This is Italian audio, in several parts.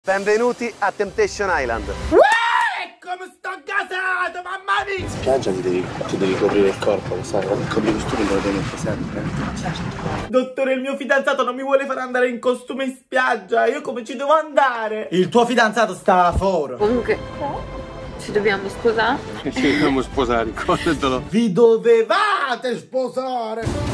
Benvenuti a Temptation Island. Come sto gasato, mamma mia! In spiaggia ti devi coprire il corpo, lo sai? Il copricostume te lo devi mettere sempre. Certo. Dottore, il mio fidanzato non mi vuole far andare in costume in spiaggia. Io come ci devo andare? Il tuo fidanzato sta fuori. Comunque, ci dobbiamo sposare? Ci dobbiamo sposare, ricordatelo. Vi dovevate sposare!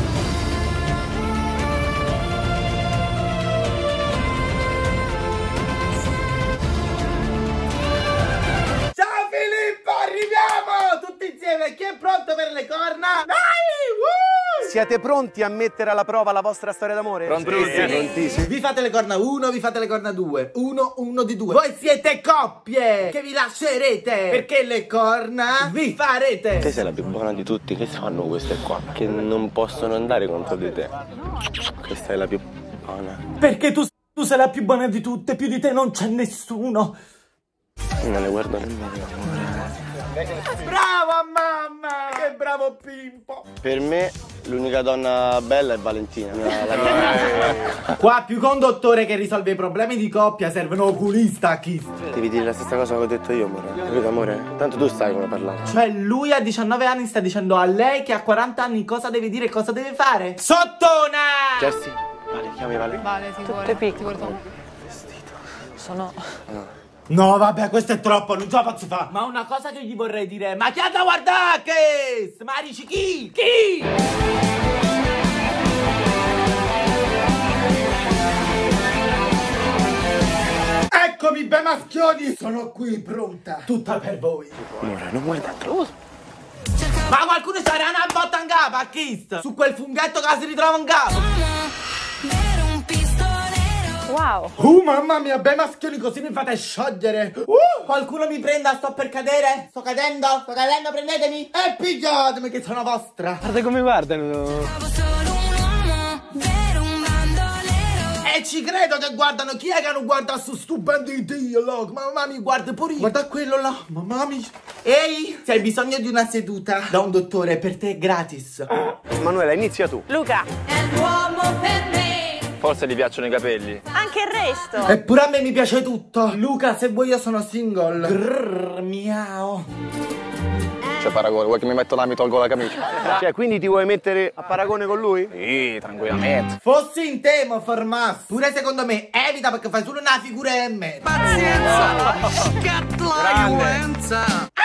Arriviamo tutti insieme. Chi è pronto per le corna? Dai! Siete pronti a mettere alla prova la vostra storia d'amore? Prontissimi. Vi fate le corna 1, vi fate le corna 2. Uno di 2. Voi siete coppie che vi lascerete, perché le corna vi farete. Te sei la più buona di tutti. Che fanno queste qua? Che non possono andare contro di te. Questa è la più buona. Perché tu sei la più buona di tutte. Più di te non c'è nessuno. Io non le guardo nemmeno. Brava mamma! Che bravo Pimpo! Per me l'unica donna bella è Valentina, la mia. Qua più che un dottore che risolve i problemi di coppia serve un oculista a chi. Devi dire la stessa cosa che ho detto io, amore. Capito, amore? Tanto tu sai come parlare. Cioè lui a 19 anni sta dicendo a lei che a 40 anni cosa deve dire e cosa deve fare. Sottona! Jessie, Vale, chiami Vale. Vale, ti vuole. Tutto piccolo. Vestito. Sono... No, vabbè, questo è troppo, non ce la posso fare. Ma una cosa che gli vorrei dire, ma chi ha da guardare che? Smarici chi? Chi? Eccomi, bei maschioni, sono qui, pronta. Tutta per voi. Amore, non vuoi tanto. Ma qualcuno sarà una botta in capo a Kiss? Su quel funghetto che si ritrova in capo. Wow! Mamma mia, bei maschioni, così mi fate sciogliere. Qualcuno mi prenda, sto per cadere. Sto cadendo, prendetemi. E pigliatemi che sono vostra. Guarda come guardano. E ci credo che guardano. Chi è che non guarda su stupendo di Dio? Mamma mia, guarda pure io. Guarda quello là, mamma mia. Ehi, se hai bisogno di una seduta da un dottore, per te è gratis. Manuela, inizia tu. Luca! È l'uomo per me! Forse gli piacciono i capelli. Anche il resto! Eppure a me mi piace tutto. Luca, se vuoi io sono single. Grrr, miau. C'è paragone, vuoi che mi metto là e mi tolgo la camicia? Cioè, quindi ti vuoi mettere a paragone con lui? Sì, tranquillamente. Fossi in te, mo formas. Pure secondo me, evita perché fai solo una figura e me. Pazienza, scatta la violenza.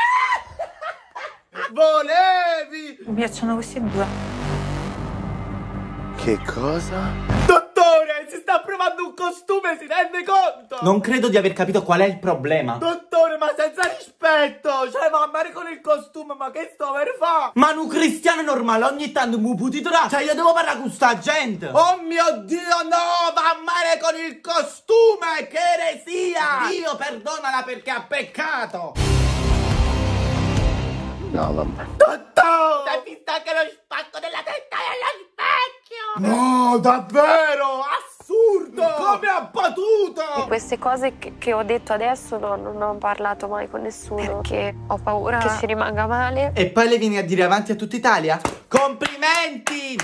Volevi! Mi piacciono questi due. Che cosa? Dottore, si sta provando un costume, si rende conto? Non credo di aver capito qual è il problema. Dottore, ma senza rispetto. Cioè, va a mare con il costume, ma che sto per fare? Ma un cristiano normale ogni tanto mi può tirare. Cioè, io devo parlare con sta gente. Oh mio Dio, no, va a mare con il costume, che eresia. Dio perdonala perché ha peccato. No, vabbè. Dottore! Hai visto anche lo spacco della testa dello specchio? No, davvero! Assurdo! Come ha potuto? Queste cose che ho detto adesso non ho parlato mai con nessuno perché ho paura che ci rimanga male. E poi le vieni a dire avanti a tutta Italia? Complimenti!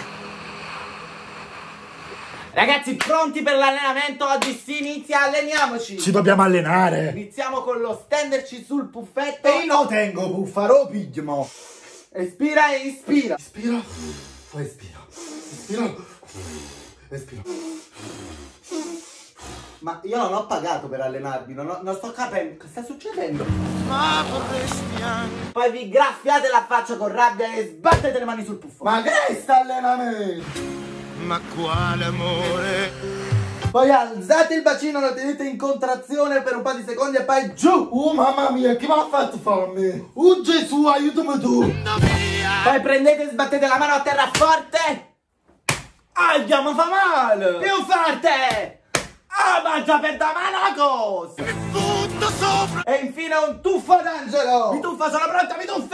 Ragazzi, pronti per l'allenamento? Oggi si inizia, alleniamoci! Ci dobbiamo allenare! Iniziamo con lo stenderci sul puffetto. E io lo tengo, puffarò, pigliamo! Espira e ispira! Ispira, poi espira. Ispira, espira. Ma io non ho pagato per allenarvi, non sto capendo che sta succedendo. Ma vorresti anche. Poi vi graffiate la faccia con rabbia e sbattete le mani sul puffo. Ma che è sta allenamento? Ma quale amore? Poi alzate il bacino, lo tenete in contrazione per un po' di secondi e poi giù. Mamma mia, chi me l'ha fatto farmi? Gesù, aiutami tu. Poi prendete e sbattete la mano a terra forte. Aia, mi fa male. Più forte. Ah, mangia per da mano cosa. Mi butto sopra. E infine un tuffo d'angelo. Mi tuffo, sono pronta, mi tuffo.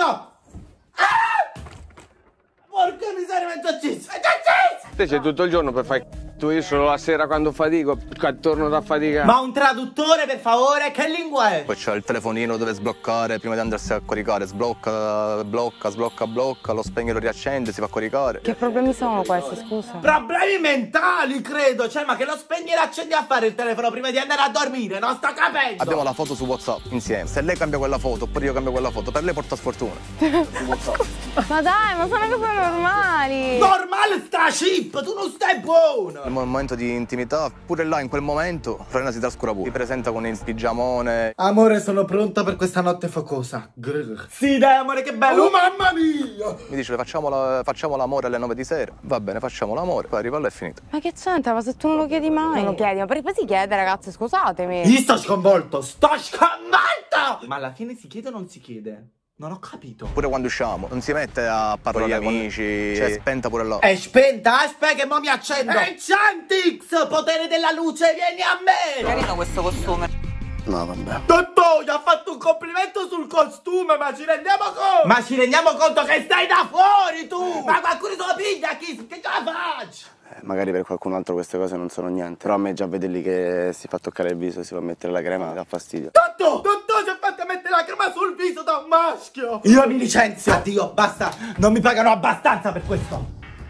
Porca miseria, mi è già acceso. È già acceso. Te c'è tutto il giorno per fare detto, io solo la sera quando fatico, torno da faticare. Ma un traduttore, per favore, che lingua è? Poi c'è il telefonino dove sbloccare prima di andarsi a caricare. Sblocca, blocca, sblocca, blocca, lo spegne, lo riaccende, si fa caricare. Che problemi sono questi, scusa? Problemi mentali, credo. Cioè, ma che lo spegni e l'accendi a fare il telefono prima di andare a dormire? Non sto capendo. Abbiamo la foto su WhatsApp insieme. Se lei cambia quella foto oppure io cambio quella foto, per lei porta sfortuna. Ma dai, ma sono cose normali. Normale sta chip, tu non stai buono. Nel momento di intimità, pure là in quel momento, Lorena si dà scurabù. Si presenta con il pigiamone. Amore, sono pronta per questa notte focosa. Grr. Sì, dai, amore, che bello. Oh, mamma mia. Mi dice, facciamo l'amore alle 9 di sera. Va bene, facciamo l'amore. Poi arriva là e è finito. Ma che c'entra? Ma se tu non lo chiedi mai? Non lo chiedi, ma poi si chiede, ragazzi, scusatemi. Io sto sconvolto, Ma alla fine si chiede o non si chiede? Non ho capito. Pure quando usciamo, non si mette a parlare con gli amici. Cioè, è spenta pure là. È spenta? Aspetta che mo mi accendo. Enchantix, potere della luce, vieni a me. Carino questo costume. No, vabbè. Totò, gli ha fatto un complimento sul costume, ma ci rendiamo conto? Ma ci rendiamo conto che stai da fuori, tu! Ma qualcuno te lo piglia, che ce la faccio? Magari per qualcun altro queste cose non sono niente. Però a me già vederli che si fa toccare il viso, si fa mettere la crema, dà fastidio. Totò si è fatto mettere la crema sul viso da un maschio! Io mi licenzio! Addio, basta! Non mi pagano abbastanza per questo!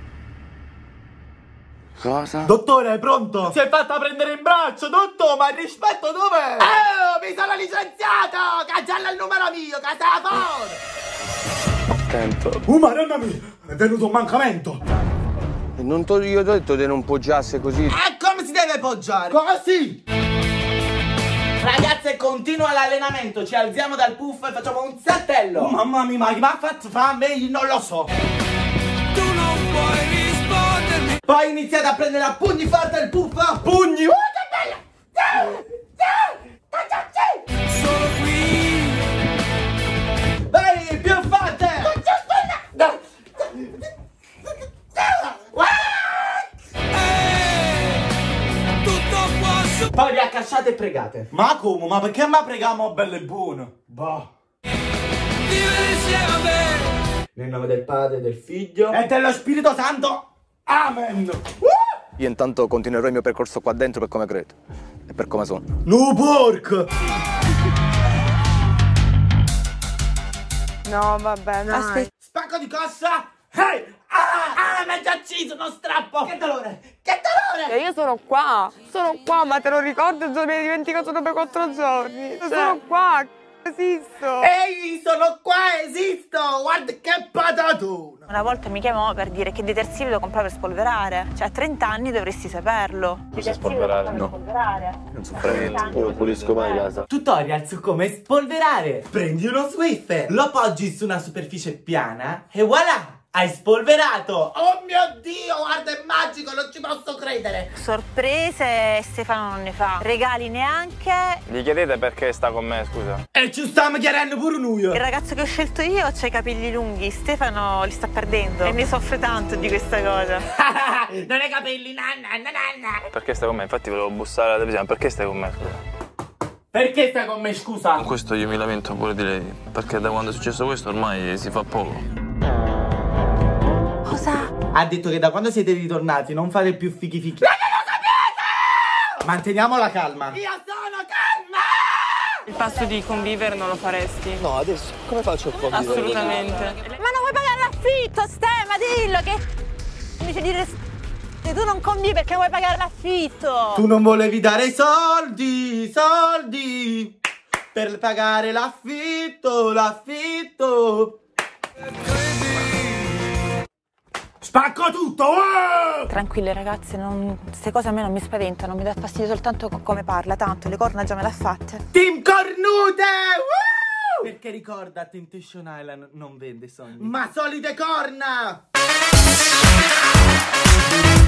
Cosa? Dottore, è pronto? Si è fatta prendere in braccio, dottore, ma il rispetto dov'è? Mi sono licenziata! Cancella il numero mio, casafone! Attento. Madonna mia! È venuto un mancamento! Io ti ho detto di non poggiarsi così. E come si deve poggiare? Così! Ragazze, continua l'allenamento, ci alziamo dal puff e facciamo un saltello! Oh, mamma mia, ma fa a me, io non lo so! Tu non puoi rispondermi. Poi iniziate a prendere a pugni forte il puff a pugni! Che bella! Solo qui. Vai, più forte! Tutto posso. Poi vi accasciate e pregate. Ma come? Ma perché ma preghiamo bello e buono? Bah. Vivere insieme a me. Nel nome del Padre, del Figlio e dello Spirito Santo. Amen. Io intanto continuerò il mio percorso qua dentro per come credo e per come sono. No porco! No, vabbè, no. Aspetta. Spacco di cossa! Ehi! Mi ha già acciso uno strappo! Che dolore! Che dolore! Io sono qua, ma te lo ricordo, mi hai dimenticato dopo 4 giorni. Sono qua, esisto. Ehi, sono qua, esisto! Guarda che patatona! Una volta mi chiamò per dire che detersivo devo comprare per spolverare. Cioè, a 30 anni dovresti saperlo. Cosa spolverare? No. Non so fare niente. Io non pulisco mai casa. Tutorial su come spolverare. Prendi uno Swiffer, lo appoggi su una superficie piana e voilà! Hai spolverato! Oh mio Dio, guarda, è magico, non ci posso credere! Sorprese Stefano non ne fa, regali neanche. Gli chiedete perché sta con me, scusa? E ci stiamo chiedendo pure noi! Il ragazzo che ho scelto io c'ha i capelli lunghi, Stefano li sta perdendo e ne soffre tanto di questa cosa. Non hai capelli, nanna. Perché stai con me? Infatti volevo bussare alla televisione, perché stai con me, scusa? Perché stai con me, scusa? Con questo io mi lamento pure di lei, perché da quando è successo questo ormai si fa poco. Cosa? Ha detto che da quando siete ritornati non fate più fichi. Non lo sapete! Manteniamo la calma. Io sono calma! Il passo di convivere non lo faresti? No, adesso come faccio a convivere? Assolutamente. Ma non vuoi pagare l'affitto, ma dillo che... Invece di dire... Tu non convivi perché vuoi pagare l'affitto. Tu non volevi dare soldi per pagare l'affitto. Spacco tutto! Tranquille ragazze, queste cose a me non mi spaventano, mi dà fastidio soltanto come parla, tanto le corna già me l'ha fatte. Team Cornute! Perché ricorda, Temptation Island non vende sogni, ma solide corna!